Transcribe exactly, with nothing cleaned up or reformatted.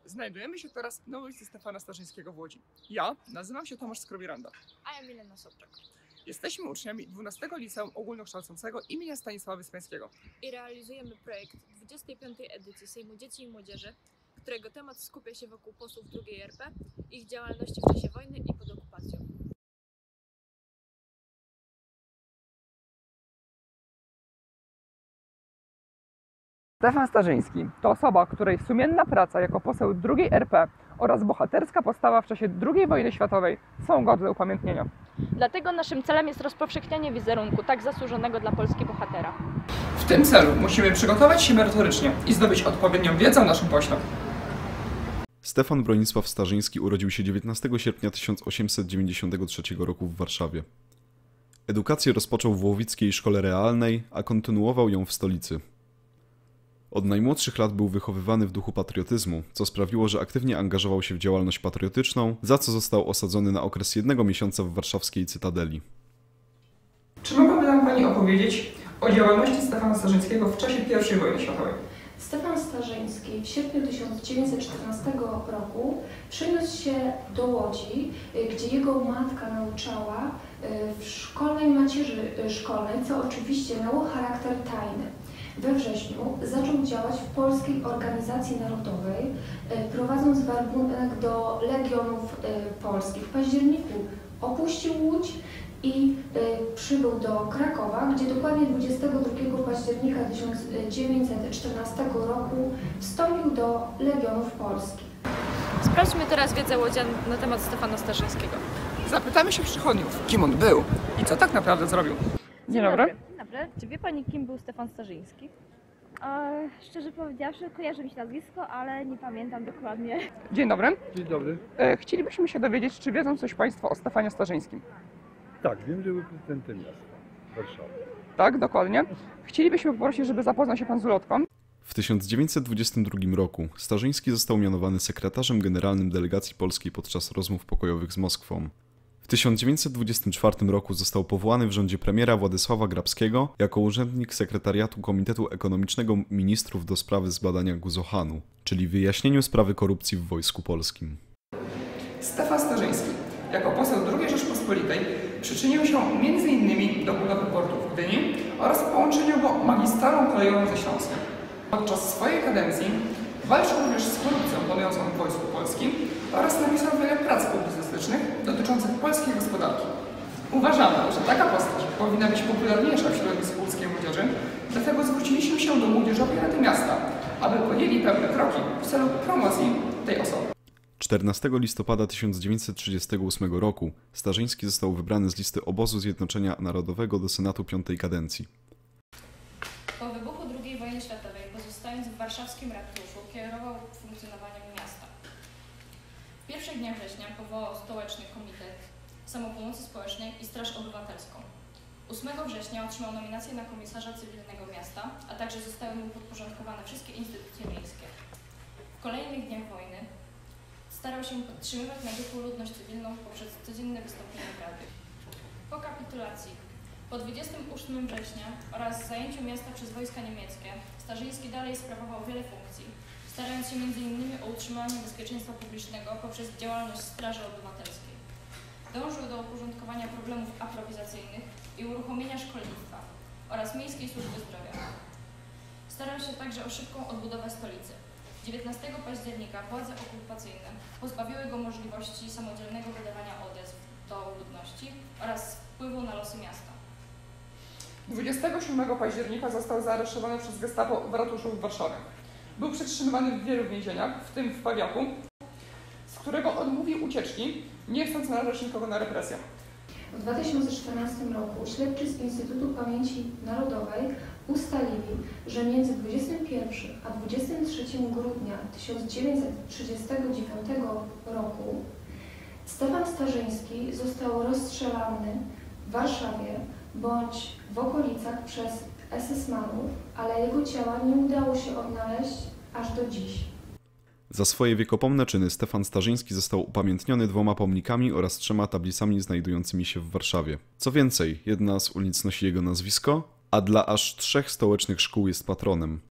Znajdujemy się teraz na ulicy Stefana Starzyńskiego w Łodzi. Ja nazywam się Tomasz Skrobiranda. A ja Milena Sobczak. Jesteśmy uczniami dwunastego Liceum Ogólnokształcącego imienia Stanisława Wyspiańskiego. I realizujemy projekt dwudziestej piątej edycji Sejmu Dzieci i Młodzieży, którego temat skupia się wokół posłów drugiej R P, ich działalności w czasie wojny i pod okupacją. Stefan Starzyński to osoba, której sumienna praca jako poseł drugiej R P oraz bohaterska postawa w czasie drugiej wojny światowej są godne upamiętnienia. Dlatego naszym celem jest rozpowszechnianie wizerunku tak zasłużonego dla Polski bohatera. W tym celu musimy przygotować się merytorycznie i zdobyć odpowiednią wiedzę o naszym pośle. Stefan Bronisław Starzyński urodził się dziewiętnastego sierpnia tysiąc osiemset dziewięćdziesiątego trzeciego roku w Warszawie. Edukację rozpoczął w Łowickiej Szkole Realnej, a kontynuował ją w stolicy. Od najmłodszych lat był wychowywany w duchu patriotyzmu, co sprawiło, że aktywnie angażował się w działalność patriotyczną, za co został osadzony na okres jednego miesiąca w warszawskiej Cytadeli. Czy mogłaby nam Pani opowiedzieć o działalności Stefana Starzyńskiego w czasie pierwszej wojny światowej? Stefan Starzyński w sierpniu tysiąc dziewięćset czternastego roku przeniósł się do Łodzi, gdzie jego matka nauczała w szkolnej macierzy szkolnej, co oczywiście miało charakter tajny. We wrześniu zaczął działać w Polskiej Organizacji Narodowej, prowadząc werbunek do Legionów Polskich. W październiku opuścił Łódź i przybył do Krakowa, gdzie dokładnie dwudziestego drugiego października tysiąc dziewięćset czternastego roku wstąpił do Legionów Polskich. Sprawdźmy teraz wiedzę łodzian na temat Stefana Starzyńskiego. Zapytamy się przychodniów, kim on był i co tak naprawdę zrobił. Dzień dobry. Dzień dobry. Czy wie Pani, kim był Stefan Starzyński? E, szczerze powiedziawszy, kojarzy mi się nazwisko, ale nie pamiętam dokładnie. Dzień dobry. Dzień dobry. E, chcielibyśmy się dowiedzieć, czy wiedzą coś Państwo o Stefanie Starzyńskim? Tak, wiem, że był prezydentem miasta Warszawy. Tak, dokładnie. Chcielibyśmy poprosić, żeby zapoznał się Pan z ulotką. W tysiąc dziewięćset dwudziestym drugim roku Starzyński został mianowany sekretarzem generalnym delegacji polskiej podczas rozmów pokojowych z Moskwą. W tysiąc dziewięćset dwudziestym czwartym roku został powołany w rządzie premiera Władysława Grabskiego jako urzędnik sekretariatu Komitetu Ekonomicznego Ministrów do sprawy zbadania Guzohanu, czyli wyjaśnieniu sprawy korupcji w Wojsku Polskim. Stefan Starzyński jako poseł drugiej Rzeczpospolitej przyczynił się między innymi do budowy portu w Gdyni oraz połączenia go magistralą kolejową ze Śląskiem. Podczas swojej kadencji walczył również z korupcją panującą w Wojsku Polskim oraz napisał wiele prac publicystycznych dotyczących polskiej gospodarki. Uważamy, że taka postać powinna być popularniejsza w środowisku łódzkiej młodzieży, dlatego zwróciliśmy się do Młodzieżowej Rady Miasta, aby podjęli pewne kroki w celu promocji tej osoby. czternastego listopada tysiąc dziewięćset trzydziestego ósmego roku Starzyński został wybrany z listy Obozu Zjednoczenia Narodowego do Senatu piątej kadencji. Po wybuchu drugiej wojny światowej, pozostając w warszawskim ratuszu, kierował funkcjonowaniem miasta. W pierwszych dniach września powołał Stołeczny Komitet Samopomocy Społecznej i Straż Obywatelską. ósmego września otrzymał nominację na komisarza cywilnego miasta, a także zostały mu podporządkowane wszystkie instytucje miejskie. W kolejnych dniach wojny starał się podtrzymywać na duchu ludność cywilną poprzez codzienne wystąpienia w radiu. Po kapitulacji po dwudziestego ósmego września oraz zajęciu miasta przez wojska niemieckie Starzyński dalej sprawował wiele funkcji, starając się między innymi o utrzymanie bezpieczeństwa publicznego poprzez działalność Straży Obywatelskiej. Dążył do uporządkowania problemów aprowizacyjnych i uruchomienia szkolnictwa oraz miejskiej służby zdrowia. Starał się także o szybką odbudowę stolicy. dziewiętnastego października władze okupacyjne pozbawiły go możliwości samodzielnego wydawania odezw do ludności oraz wpływu na losy miasta. dwudziestego siódmego października został zaaresztowany przez gestapo w ratuszu w Warszawie. Był przetrzymywany w wielu więzieniach, w tym w Pawiaku, z którego odmówił ucieczki, nie chcąc narażać nikogo na represję. W dwa tysiące czternastym roku śledczy z Instytutu Pamięci Narodowej ustalili, że między dwudziestym pierwszym a dwudziestym trzecim grudnia tysiąc dziewięćset trzydziestego dziewiątego roku Stefan Starzyński został rozstrzelany w Warszawie bądź w okolicach przez esesmanów, ale jego ciała nie udało się odnaleźć aż do dziś. Za swoje wiekopomne czyny Stefan Starzyński został upamiętniony dwoma pomnikami oraz trzema tablicami znajdującymi się w Warszawie. Co więcej, jedna z ulic nosi jego nazwisko, a dla aż trzech stołecznych szkół jest patronem.